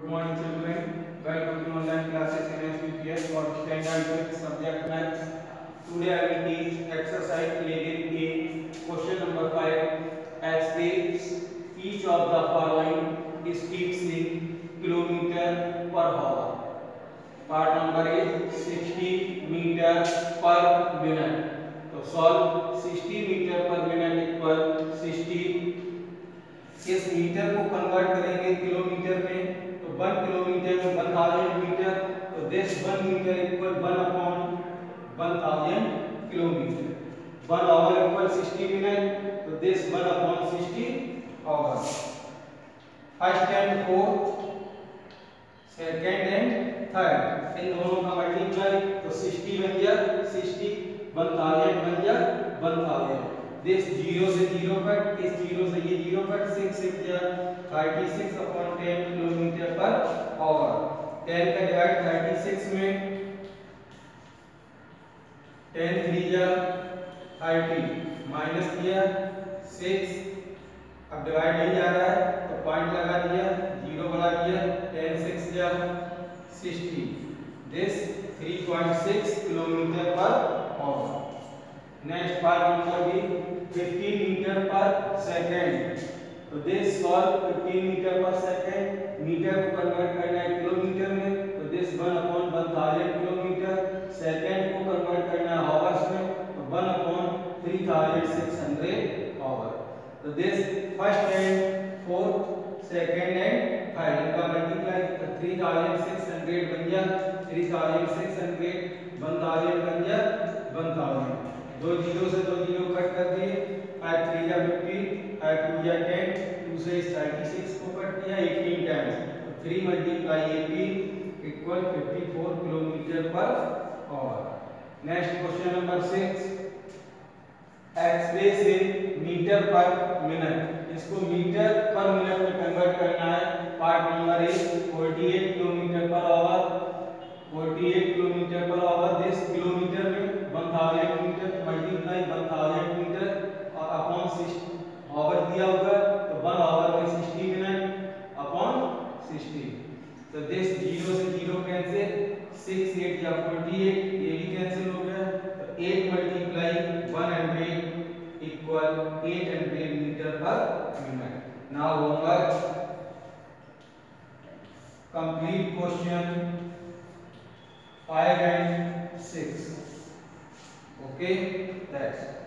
Good morning children. Welcome to online classes in SPPS for standard 6 subject maths. Today I will teach exercise 11A question number 5. Express each of the following speeds in kilometer per hour. Part number is 60 meter per minute. तो solve 60 meter per minute equal 60. इस metre को convert करेंगे kilometre में, तो 1 kilometre में 1000 metre, तो this 1 metre equal 1 upon 1000 kilometre. 1 hour equal 60 minute, तो this 1 upon 60 hour. First and fourth, second and third, इन दोनों का मल्टीप्लाई, तो 60 बन गया 60, 1000 बन गया 1000. दिस 0 से 0 कट, इस 0 से ये 0 कट, 6 6 या 36 अपॉन 10 किलोमीटर पर आवर. 10 का डिवाइड 36 में, 10 3 या 30 माइनस किया 6. अब डिवाइड नहीं जा रहा है तो पॉइंट लगा दिया, 0 बढ़ा दिया, 10 6 या 60. This 3.6 kilometre per hour. Next part number B 15 metre per second. तो this solve 15 metre per second. Metre को कन्वर्ट करना है किलोमीटर में, तो दिस 1 अपॉन 1000 किलोमीटर. सेकंड को कन्वर्ट करना है आवर्स में, तो 1 अपॉन 3600 आवर. तो this first and fourth, second and third, इनका मल्टीप्लाई, तो 3600 बन गया 3600, 1000 बन गया 1000. दो जीरो से दो जीरो कट कर दिए, 5 3 या 50, 5 2 या 10, 2 से 36 को कट किया 18 टाइम्स, तो 3 multiply 18 equal 54 kilometre per hour. Next question number 6. Express in metre per minute. इसको मीटर पर मिनट में कन्वर्ट करना है. Part number A 48 kilometre per hour. 48 kilometre per hour. This kilometre में 1000 मीटर, मल्टीप्लाई 1000 मीटर और upon 60 hour दिया होगा, तो 1 our में 60 मिनट अपॉन 60. तो दिस 0 से 0 कैंसिल, 6 8 या 48, ये भी कैंसिल हो गया, तो 8 multiply 100 equal 800 metre per minute. Now homework complete question 5 and 6. Okay, that's